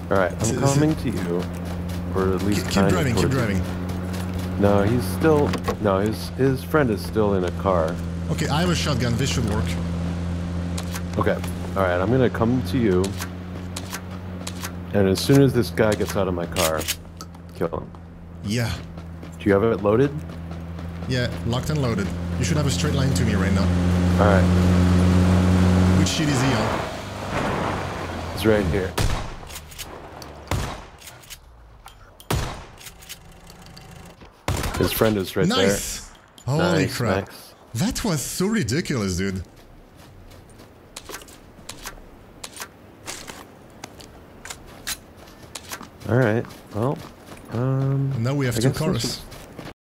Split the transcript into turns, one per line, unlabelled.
Alright, I'm coming to you. Or at least
keep driving, keep driving.
No, he's still... No, his friend is still in a car.
Okay, I have a shotgun. This should work.
Okay. Alright, I'm gonna come to you. And as soon as this guy gets out of my car, kill him.
Yeah.
Do you have it loaded?
Yeah, locked and loaded. You should have a straight line to me right now.
Alright.
Which sheet is he on?
It's right here. His friend is right there.
Nice! Holy crap.
Nice.
That was so ridiculous, dude.
Alright, well,
now we have two cars.